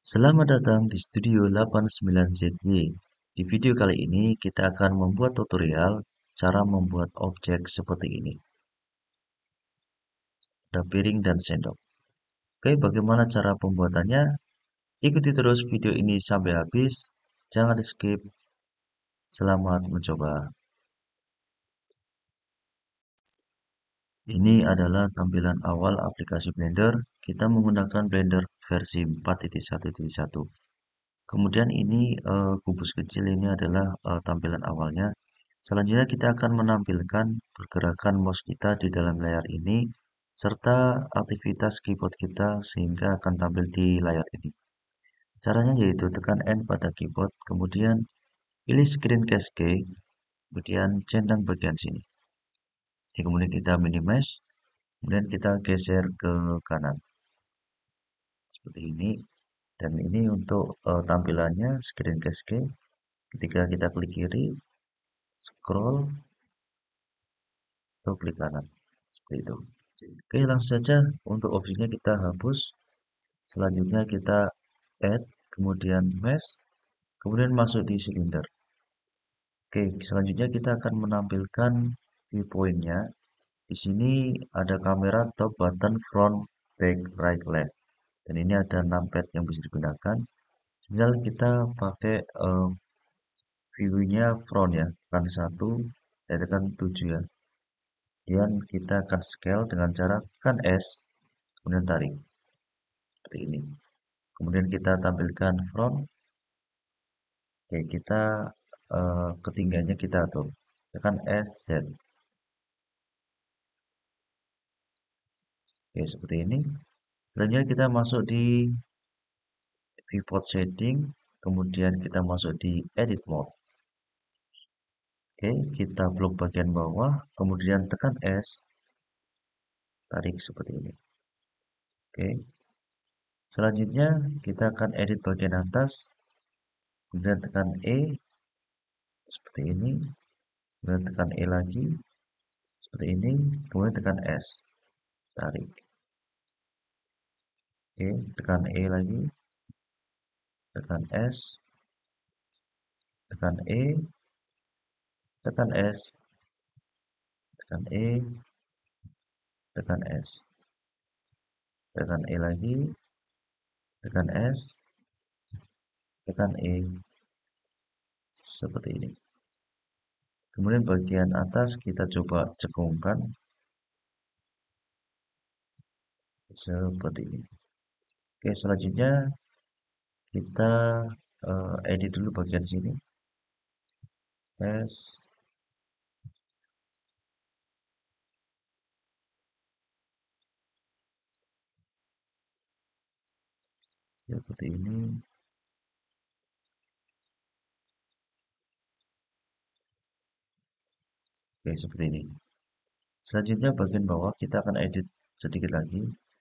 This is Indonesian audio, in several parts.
Selamat datang di Studio 89ZY. Di video kali ini kita akan membuat tutorial cara membuat objek seperti ini. Ada piring dan sendok. Oke, bagaimana cara pembuatannya? Ikuti terus video ini sampai habis. Jangan di skip. Selamat mencoba. Ini adalah tampilan awal aplikasi Blender. Kita menggunakan Blender versi 4.1.1. Kemudian ini kubus kecil ini adalah tampilan awalnya. Selanjutnya kita akan menampilkan pergerakan mouse kita di dalam layar ini serta aktivitas keyboard kita sehingga akan tampil di layar ini. Caranya yaitu tekan N pada keyboard, kemudian pilih screen cascade, kemudian centang bagian sini. Kemudian kita minimize, kemudian kita geser ke kanan seperti ini. Dan ini untuk tampilannya screen cascade. Ketika kita klik kiri, scroll atau klik kanan seperti itu. Oke, langsung saja untuk objeknya kita hapus. Selanjutnya kita add, kemudian mesh, kemudian masuk di silinder. Oke, selanjutnya kita akan menampilkan viewpoint-nya. Di sini ada kamera, top, button, front, back, right, left. Dan ini ada numpad yang bisa digunakan. Tinggal kita pakai view-nya front ya, kan 1, saya tekan 7 ya. Kemudian kita akan scale dengan cara tekan S, kemudian tarik seperti ini. Kemudian kita tampilkan front. Oke, kita ketinggiannya kita atur. Tekan S, Z. Oke, seperti ini. Selanjutnya kita masuk di viewport setting, kemudian kita masuk di edit mode. Oke, kita blok bagian bawah, kemudian tekan S, tarik seperti ini. Oke. Selanjutnya kita akan edit bagian atas, kemudian tekan E seperti ini, kemudian tekan E lagi seperti ini, kemudian tekan S, tarik. Oke, tekan E lagi, tekan S, tekan E, tekan S, tekan E, tekan S, tekan E lagi, tekan S, tekan E, seperti ini. Kemudian bagian atas kita coba cekungkan seperti ini. Oke, selanjutnya kita edit dulu bagian sini. S, seperti ini. Oke, seperti ini. Selanjutnya bagian bawah kita akan edit sedikit lagi.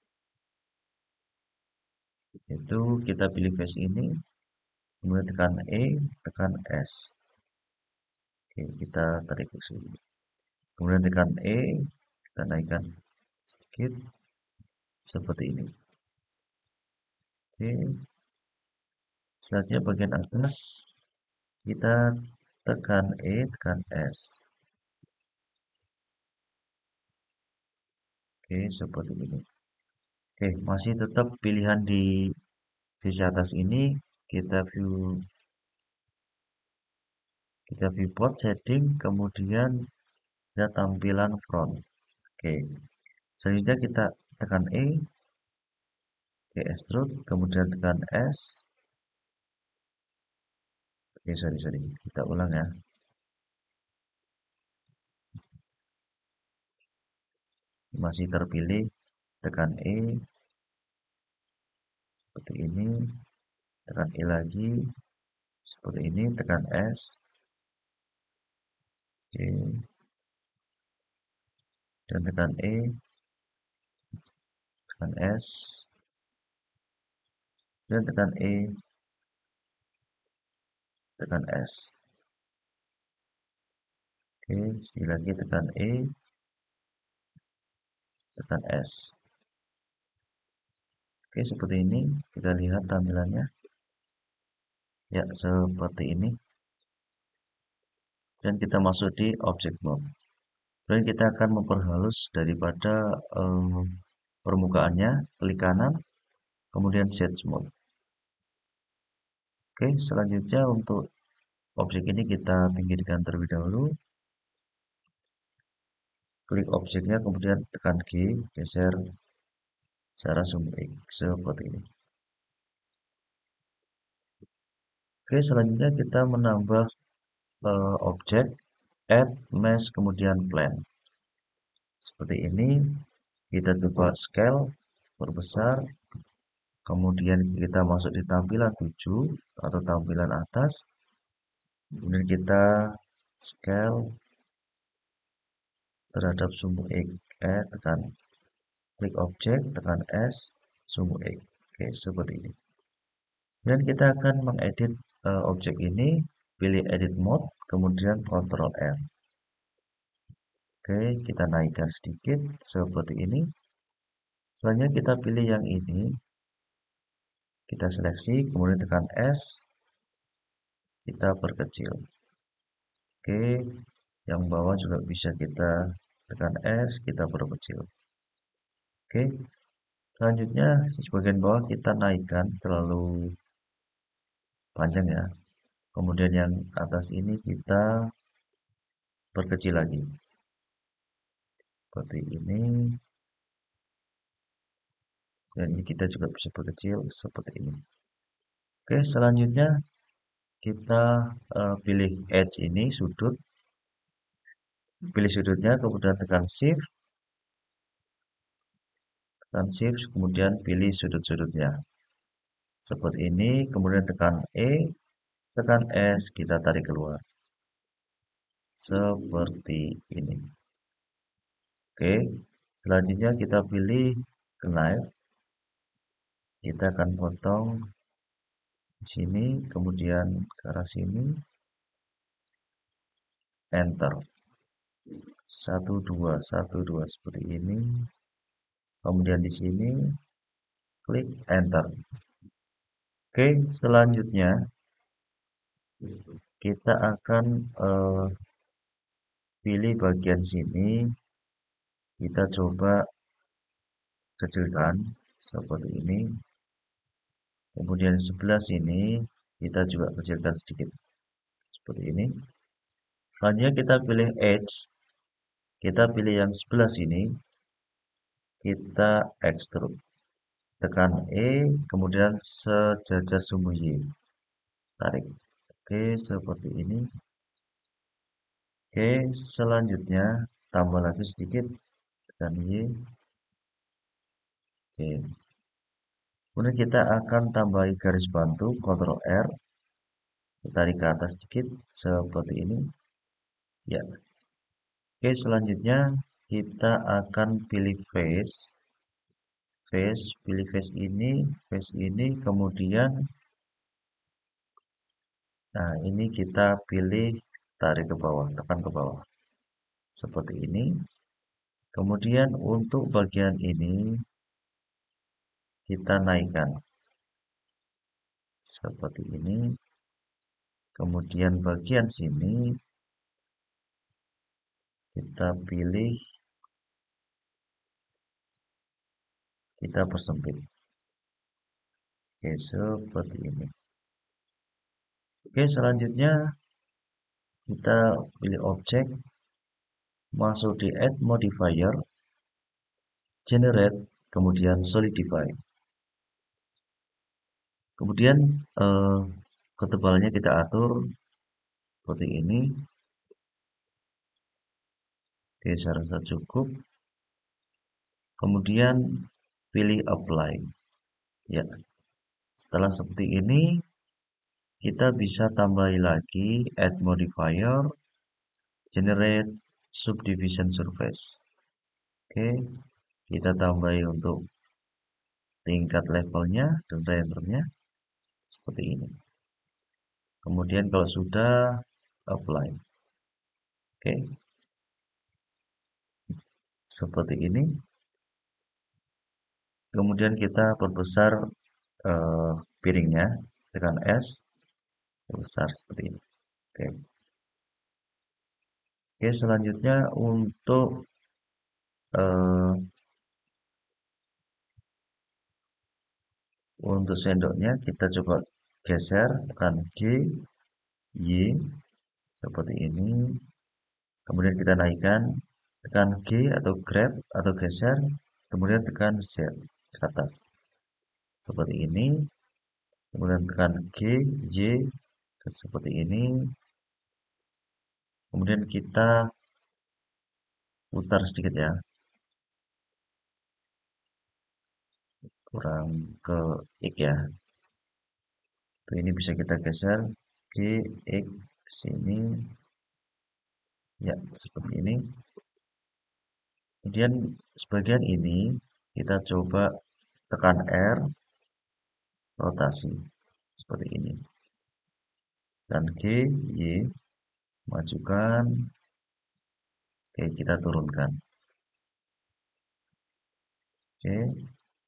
Itu kita pilih face ini, kemudian tekan E, tekan S. Oke, kita tarik ke sini. Kemudian tekan E, kita naikkan sedikit seperti ini. Oke. Selanjutnya bagian atas kita tekan E, tekan S. Oke, seperti ini. Oke, masih tetap pilihan di sisi atas ini kita viewport setting, kemudian kita tampilan front. Oke. Selanjutnya kita tekan E, extrude, kemudian tekan S. Oke, sorry. Kita ulang ya. Masih terpilih, tekan E, seperti ini. Tekan E lagi, seperti ini. Tekan S. Oke. Dan tekan E, tekan S. Dan tekan E, tekan S. Oke, sekali lagi tekan E, tekan S. Oke, seperti ini. Kita lihat tampilannya. Ya, seperti ini. Dan kita masuk di object mode. Dan kita akan memperhalus daripada permukaannya. Klik kanan, kemudian Shade Mode. Oke, selanjutnya untuk objek ini kita pinggirkan terlebih dahulu. Klik objeknya, kemudian tekan G, geser secara zoom X, seperti ini. Oke, selanjutnya kita menambah objek, add, mesh, kemudian plane. Seperti ini, kita coba scale, perbesar, kemudian kita masuk di tampilan 7 atau tampilan atas, kemudian kita scale terhadap sumbu X, tekan klik objek, tekan S, sumbu X. Oke, seperti ini. Dan kita akan mengedit objek ini, pilih edit mode, kemudian Ctrl R. Oke, kita naikkan sedikit seperti ini. Selanjutnya kita pilih yang ini, kita seleksi, kemudian tekan S, kita perkecil. Oke, yang bawah juga bisa kita tekan S, kita perkecil. Oke, selanjutnya sebagian bawah kita naikkan terlalu panjang ya. Kemudian yang atas ini kita perkecil lagi. Seperti ini. Dan ini kita juga bisa perkecil seperti ini. Oke, selanjutnya kita pilih edge ini, sudut. Pilih sudutnya, kemudian tekan shift, kemudian pilih sudut-sudutnya. Seperti ini, kemudian tekan E, tekan S, kita tarik keluar. Seperti ini. Oke, selanjutnya kita pilih knife. Kita akan potong di sini, kemudian ke arah sini, enter. 1, 2, 1, 2, seperti ini. Kemudian di sini, klik enter. Oke, selanjutnya kita akan pilih bagian sini, kita coba kecilkan seperti ini. Kemudian sebelah sini kita juga kecilkan sedikit seperti ini. Selanjutnya kita pilih edge, kita pilih yang sebelah sini, kita extrude, tekan E, kemudian sejajar sumbu Y, tarik. Oke, seperti ini. Oke, selanjutnya tambah lagi sedikit, tekan Y. Oke. Kemudian kita akan tambahi garis bantu, Ctrl R, tarik ke atas sedikit, seperti ini. Ya. Oke, selanjutnya kita akan pilih face, pilih face ini, kemudian, nah ini kita pilih tarik ke bawah, tekan ke bawah, seperti ini. Kemudian untuk bagian ini kita naikkan, seperti ini. Kemudian bagian sini kita pilih, kita persempit. Oke, seperti ini. Oke, selanjutnya kita pilih objek, masuk di add modifier, generate, kemudian solidify. Kemudian ketebalannya kita atur seperti ini. Oke, saya rasa cukup. Kemudian pilih apply. Ya, setelah seperti ini kita bisa tambahi lagi add modifier, generate subdivision surface. Oke, kita tambahi untuk tingkat levelnya dan diameternya seperti ini. Kemudian kalau sudah, apply. Oke, seperti ini. Kemudian kita perbesar piringnya, tekan S, besar seperti ini. Oke. Oke, selanjutnya eh, untuk sendoknya kita coba geser, tekan G, Y, seperti ini. Kemudian kita naikkan, tekan G atau grab atau geser, kemudian tekan Z ke atas. Seperti ini. Kemudian tekan G, Y, seperti ini. Kemudian kita putar sedikit ya, kurang ke X ya. Tuh, ini bisa kita geser G, X ke sini. Ya, seperti ini. Kemudian sebagian ini kita coba tekan R, rotasi seperti ini. Dan G, Y, majukan. Oke, kita turunkan. Oke,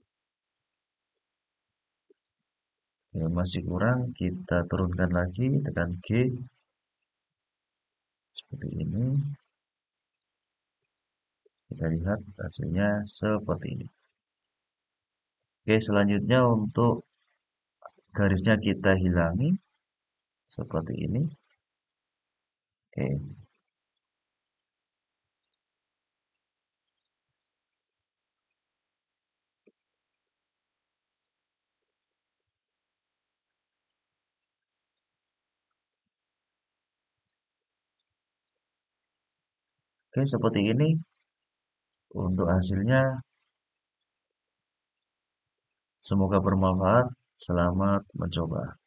ya, masih kurang, kita turunkan lagi, tekan G, seperti ini. Kita lihat hasilnya seperti ini. Oke, selanjutnya untuk garisnya kita hilangi seperti ini. Oke, oke seperti ini untuk hasilnya. Semoga bermanfaat. Selamat mencoba.